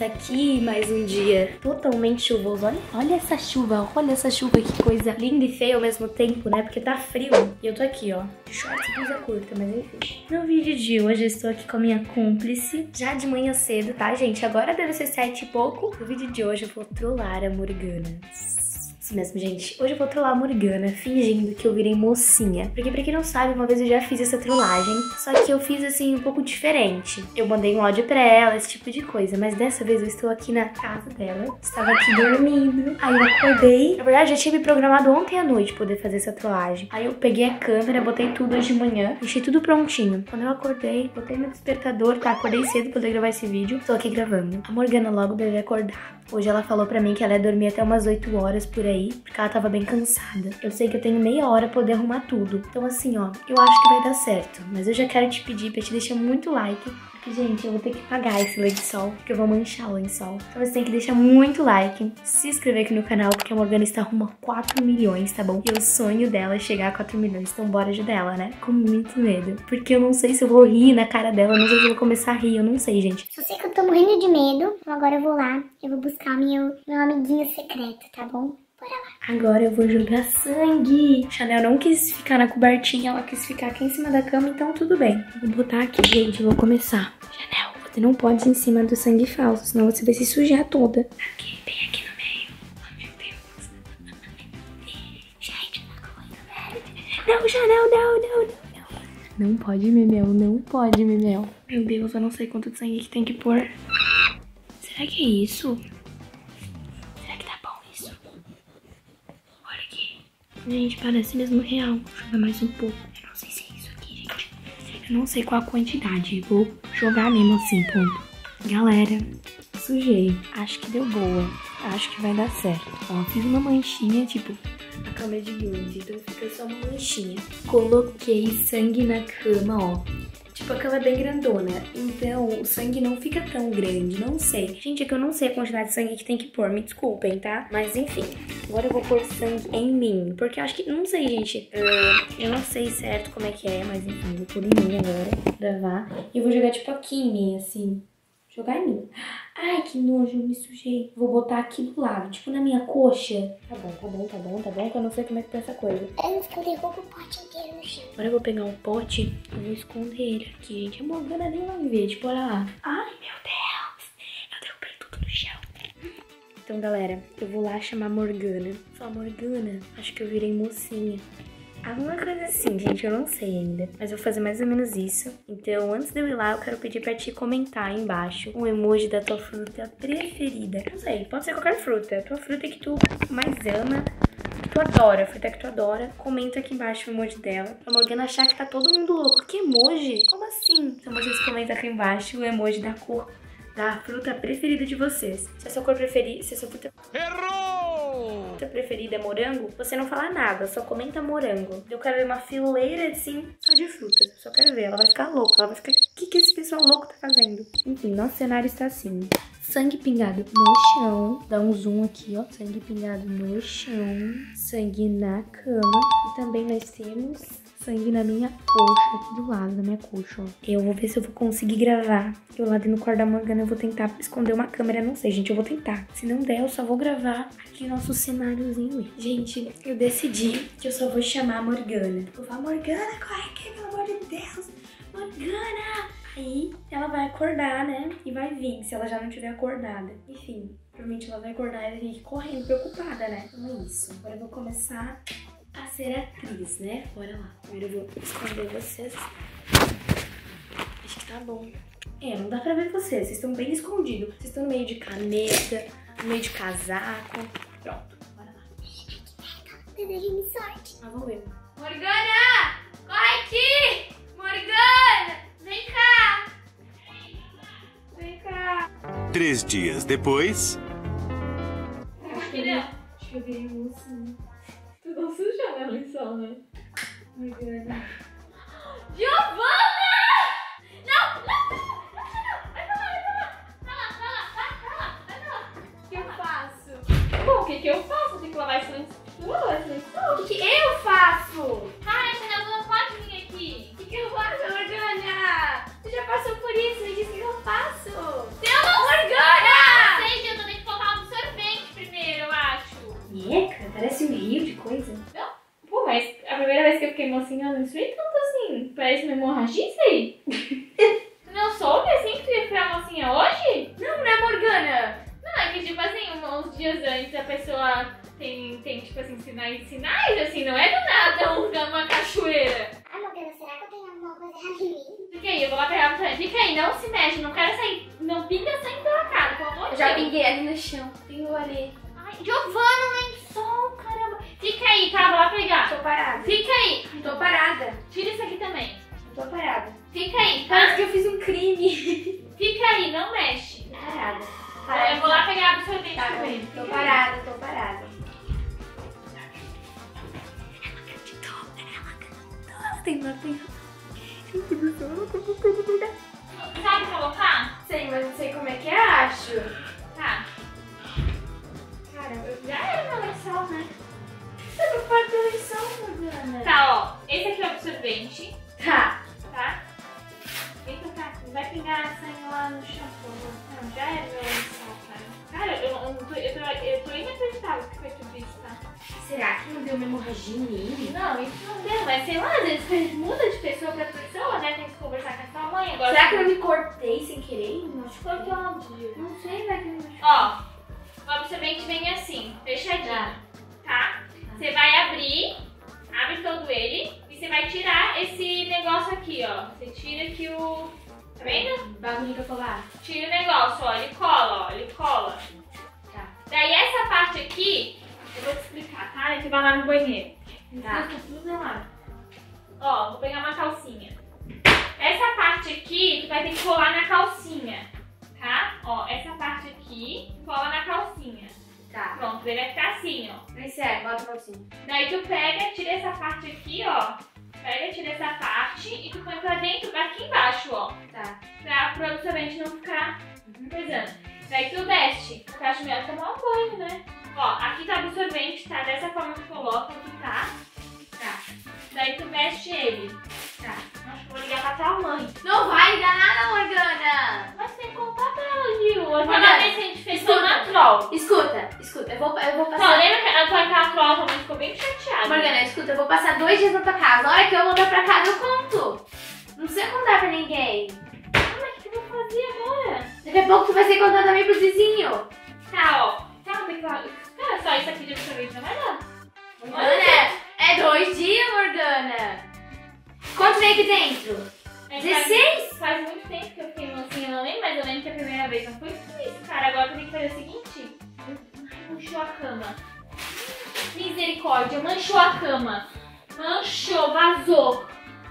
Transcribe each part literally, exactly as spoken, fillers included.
aqui mais um dia totalmente chuvoso. Olha, olha essa chuva, olha essa chuva, que coisa linda e feia ao mesmo tempo, né? Porque tá frio. E eu tô aqui, ó, de shorts e blusa curta, mas enfim. No vídeo de hoje eu estou aqui com a minha cúmplice, já de manhã cedo, tá, gente? Agora deve ser sete e pouco. No vídeo de hoje eu vou trollar a Morgana. Isso mesmo, gente. Hoje eu vou trollar a Morgana, fingindo que eu virei mocinha. Porque pra quem não sabe, uma vez eu já fiz essa trollagem, só que eu fiz assim um pouco diferente. Eu mandei um áudio pra ela, esse tipo de coisa, mas dessa vez eu estou aqui na casa dela. Estava aqui dormindo, aí eu acordei. Na verdade, eu tinha me programado ontem à noite poder fazer essa trollagem. Aí eu peguei a câmera, botei tudo hoje de manhã, deixei tudo prontinho. Quando eu acordei, botei meu despertador, tá? Acordei cedo pra poder gravar esse vídeo. Tô aqui gravando. A Morgana logo deve acordar. Hoje ela falou pra mim que ela ia dormir até umas oito horas por aí, porque ela tava bem cansada. Eu sei que eu tenho meia hora pra poder arrumar tudo. Então assim, ó, eu acho que vai dar certo. Mas eu já quero te pedir pra te deixar muito like, porque, gente, eu vou ter que pagar esse lençol, porque eu vou manchar o lençol. Então você tem que deixar muito like, se inscrever aqui no canal, porque a Morgana está rumo a quatro milhões, tá bom? E o sonho dela é chegar a quatro milhões, então bora ajudar ela, né? Com muito medo. Porque eu não sei se eu vou rir na cara dela, eu não sei se eu vou começar a rir, eu não sei, gente. Só sei que eu tô morrendo de medo, então agora eu vou lá, eu vou buscar meu, meu amiguinho secreto, tá bom? Bora lá. Agora eu vou jogar sangue. Chanel não quis ficar na cobertinha, ela quis ficar aqui em cima da cama, então tudo bem. Eu vou botar aqui, gente, eu vou começar. Chanel, você não pode ir em cima do sangue falso, senão você vai se sujar toda. Aqui, bem aqui no meio. Oh, meu Deus. Gente, uma coisa, velho. Não, Chanel, não, não, não, não. Não pode, Memel, não pode, Memel. Meu Deus, eu não sei quanto de sangue que tem que pôr. Será que é isso? Gente, parece mesmo real. Vou jogar mais um pouco. Eu não sei se é isso aqui, gente. Eu não sei qual a quantidade. Vou jogar mesmo assim, ponto. Galera, sujei. Acho que deu boa. Acho que vai dar certo. Ó, fiz uma manchinha, tipo, a cama é de grande, então fica só uma manchinha. Coloquei sangue na cama, ó. Tipo, a cama é bem grandona, então o sangue não fica tão grande, não sei. Gente, é que eu não sei a quantidade de sangue que tem que pôr, me desculpem, tá? Mas enfim, agora eu vou pôr sangue em mim, porque eu acho que, não sei, gente, uh, eu não sei certo como é que é, mas enfim, vou pôr em mim agora, gravar. E eu vou jogar tipo aqui em mim, assim, jogar em mim. Ai, que nojo, eu me sujei. Vou botar aqui do lado, tipo na minha coxa. Tá bom, tá bom, tá bom, tá bom, que eu não sei como é que tá essa coisa. Antes que eu derrubo o pote inteiro no chão. Agora eu vou pegar um pote e vou esconder ele aqui, gente. A Morgana nem vai ver, tipo, olha lá. Ai, meu Deus, eu derrubei tudo no chão. Então, galera, eu vou lá chamar a Morgana. Falar, Morgana, acho que eu virei mocinha. Alguma coisa assim, gente, eu não sei ainda. Mas eu vou fazer mais ou menos isso. Então, antes de eu ir lá, eu quero pedir pra ti comentar aí embaixo um emoji da tua fruta preferida. Não sei, pode ser qualquer fruta. A tua fruta que tu mais ama, que tu adora, a fruta que tu adora. Comenta aqui embaixo o emoji dela. Pra Morgana achar que tá todo mundo louco. Que emoji? Como assim? Então vocês comentam aqui embaixo o emoji da cor da fruta preferida de vocês. Se a sua cor preferida... Se a sua fruta... Errou! Fruta preferida é morango, você não fala nada, só comenta morango. Eu quero ver uma fileira, assim, só de frutas. Só quero ver, ela vai ficar louca. Ela vai ficar... O que, que esse pessoal louco tá fazendo? Enfim, nosso cenário está assim. Sangue pingado no chão. Dá um zoom aqui, ó. Sangue pingado no chão. Sangue na cama. E também nós temos... sangue na minha coxa, aqui do lado da minha coxa, ó. Eu vou ver se eu vou conseguir gravar. Eu lá dentro no quarto da Morgana eu vou tentar esconder uma câmera, não sei, gente, eu vou tentar. Se não der, eu só vou gravar aqui nosso cenáriozinho. Gente, eu decidi que eu só vou chamar a Morgana. Eu vou falar, Morgana, corre aqui, pelo amor de Deus. Morgana! Aí ela vai acordar, né? E vai vir, se ela já não tiver acordada. Enfim, provavelmente ela vai acordar e vai vir correndo, preocupada, né? Então é isso. Agora eu vou começar a ser atriz, né? Bora lá. Primeiro eu vou esconder vocês. Acho que tá bom. É, não dá pra ver vocês. Vocês estão bem escondidos. Vocês estão no meio de caneta, no meio de casaco. Pronto, bora lá. Desejo-me sorte. Ah, vamos ver. Morgana! Corre aqui! Morgana! Vem cá! Vem cá! Três dias depois... Acho que eu, acho que eu virei um assim. Tu não sujou meu lençol, né? Morgana. Giovana! Não! Não! Vai pra lá, vai pra lá! Vai lá, vai lá, vai pra lá, vai pra lá! O que eu faço? Bom, o que que eu faço? Eu tenho que lavar esse lençol. Eu vou lavar esse lençol. O que que eu faço? Ai, Chanel, não pode vir aqui! O que que eu faço, Morgana? Você já passou por isso, me diz o que eu faço! Seu Morgana! fica aí, eu vou lá pegar a toalha. Fica aí, não se mexe, não quero sair. Não pinga sangue pela cara, pelo amor de Eu já Deus. pinguei ali no chão. Pingou ali. Ai, Giovana, lençol, caramba. Fica aí, tá? Vou lá pegar. Tô parada. Fica aí. Tô parada. Tira isso aqui também. Tô parada. Fica aí, Parece tá? que eu fiz um crime. Fica aí, não mexe. Tô parada. Eu vou lá pegar absorvente Tá, também. tô Fica aí. parada, tô parada. Tem uma tem. Sabe colocar? Sei, mas não sei como é que é, acho. Tá. Cara, eu Já era meu lençol, né? Você não pode ter lição, Morgana. Tá, ó. Esse aqui é o absorvente, Tá. tá? Vem tocar aqui. Vai pingar sangue lá no chão, por favor. Não, já era meu lençol, cara. Cara, eu, eu, tô, eu, tô, eu tô inacreditável que foi tudo isso, tá? Será que não deu uma hemorragia nele? Não, isso não deu, mas sei lá, às vezes você muda de pessoa pra pessoa, né? Tem que conversar com a sua mãe agora. Será que eu me cortei sem querer? Não Cortou onde? Não sei, vai que me machucou. Ó, o absorvente vem assim, fechadinho, tá? Você vai abrir, abre todo ele e você vai tirar esse negócio aqui, ó. Você tira aqui o... Tá vendo? Bagulho que eu falar. Tira o negócio, ó, ele cola, ó, ele cola. Tá. Daí essa parte aqui, eu vou te explicar, tá? A gente vai lá no banheiro. Tá. Tá tudo lá. Ó, vou pegar uma calcinha. Essa parte aqui, tu vai ter que colar na calcinha, tá? Ó, essa parte aqui, cola na calcinha. Tá. Pronto, daí vai ficar assim, ó. Mas sério, bota a calcinha. Daí tu pega, tira essa parte aqui, ó. Pega, tira essa parte e tu põe pra dentro, aqui embaixo, ó. Tá. Pra pro absorvente não ficar pesando. Daí tu veste. Eu acho melhor tomar um banho, né? Ó, aqui tá absorvente, tá? Dessa forma que coloca, aqui tá. Tá. Daí tu veste ele. Tá. Acho que vou ligar pra tua mãe. Não vai ligar nada, Morgana! Mas tem que contar pra ela, Gil. A Morgana, última vez que a gente fez escuta. uma troll. Escuta, escuta, eu vou, eu vou Não, passar... lembra que a tua aquela troll também ficou bem chateada. Morgana, escuta, eu vou passar dois dias na tua casa. Na hora que eu voltar pra casa, eu conto. Não precisa contar pra ninguém. Ah, mas o que eu vou fazer agora? Daqui a pouco tu vai ser contado também pros vizinhos. Tá, ó. Tá, tem que... Cara, só isso aqui de absorvente não vai dar. Morgana, é dois dias, Morgana. Quanto vem aqui dentro? É, dezesseis? Faz, faz muito tempo que eu fiquei mocinha, eu não lembro, mas eu lembro que a primeira vez não foi isso, cara. Agora eu tenho que fazer o seguinte: manchou a cama. Misericórdia, manchou a cama. Manchou, vazou.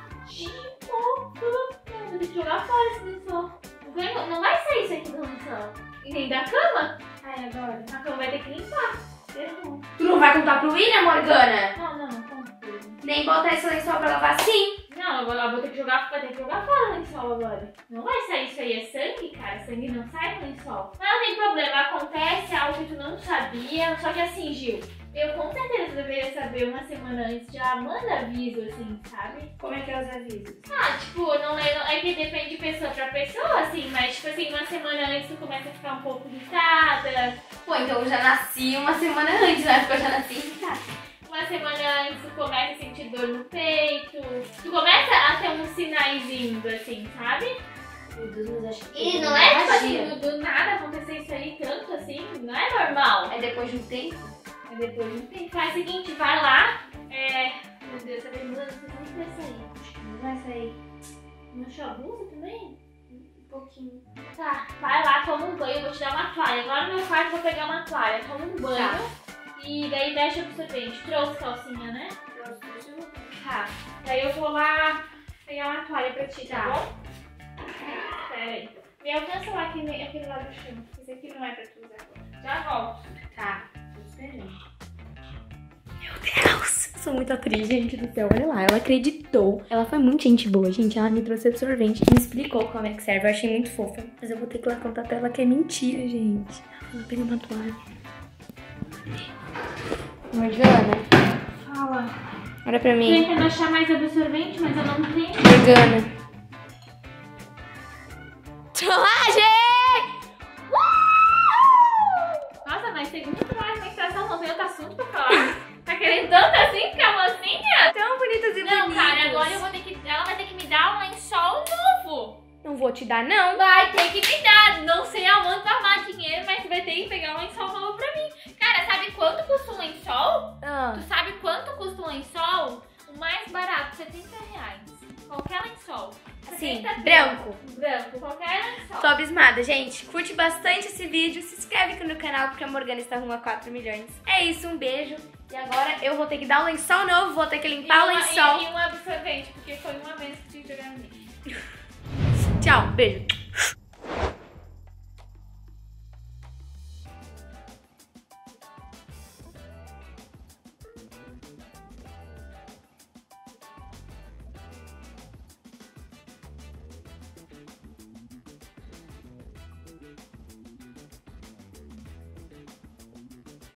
Tipo, eu vou ter que jogar fora esse lençol. Não não vai sair isso aqui do lençol. E nem da cama. Ai, agora. A cama vai ter que limpar. Errou. Tu não vai contar pro William, Morgana? Não, não, não conta. Nem botar esse lençol pra lavar assim? Não, eu vou, eu vou ter que jogar, vou ter que jogar fora o lençol agora. Não vai sair isso aí, é sangue, cara. Sangue não sai do lençol. Mas não tem problema, acontece algo que tu não sabia. Só que assim, Gil, eu com certeza deveria saber uma semana antes. Já manda aviso, assim, sabe? Como é que é os avisos? Ah, tipo, não é, não, é que depende de pessoa pra pessoa, assim. Mas, tipo assim, uma semana antes tu começa a ficar um pouco irritada. Pô, então eu já nasci uma semana antes, né? Porque eu já nasci irritada. Uma semana antes tu começa a sentir dor no peito. Tu começa a ter uns sinaizinhos, assim, sabe? Meu Deus, mas acho que... E não é tipo assim, do, do nada acontecer isso aí tanto assim, não é normal. É depois de um tempo? É depois de um tempo. Faz o seguinte, vai lá. É. Meu Deus, essa bermuda não sei nem se vai sair. Acho que não vai sair. Manchou a blusa também? Um pouquinho. Tá, vai lá, toma um banho, eu vou te dar uma toalha. Agora no meu quarto eu vou pegar uma toalha, toma um banho. Tá. E daí deixa o absorvente. Trouxe calcinha, né? Trouxe. Tá. Daí eu vou lá pegar uma toalha pra ti, tá, Tá. bom? Pera aí. Me alcança lá aquele, aquele lá do chão. Esse aqui não é pra tu usar agora. Já volto. Tá. Tô esperando. Meu Deus, eu sou muito atriz, gente do céu. Olha lá, ela acreditou. Ela foi muito gente boa, gente. Ela me trouxe absorvente, me explicou como é que serve. Eu achei muito fofa. Mas eu vou ter que ir lá contar pra ela que é mentira, gente. Eu vou pegar uma toalha. Morgana, Fala. olha pra Tô mim. tentando achar mais absorvente, mas eu não tenho. Morgana. Trollagem! Nossa, mas segundo mais menstruação não tem outro assunto pra falar. Tá querendo tanto assim ficar mocinha? Tão bonitas e Não, bonitas. cara, agora eu vou ter que. Ela vai ter que me dar um lençol novo. Não vou te dar, não. Vai ter que me dar. Não sei aonde vai arrumar dinheiro, mas vai ter que pegar um lençol novo pra mim. Cara, sabe quanto custa um lençol? Ah, Tu sabe quanto custa um lençol? O mais barato, setenta reais. Qualquer lençol. Assim, Aceita branco. Branco, qualquer lençol. Tô abismada, gente. Curte bastante esse vídeo, se inscreve aqui no canal porque a Morgana está rumo a quatro milhões. É isso, um beijo. E agora eu vou ter que dar um lençol novo, vou ter que limpar o uma, lençol. E, e um absorvente, porque foi uma vez que tinha que jogar no lixo. Tchau, beijo.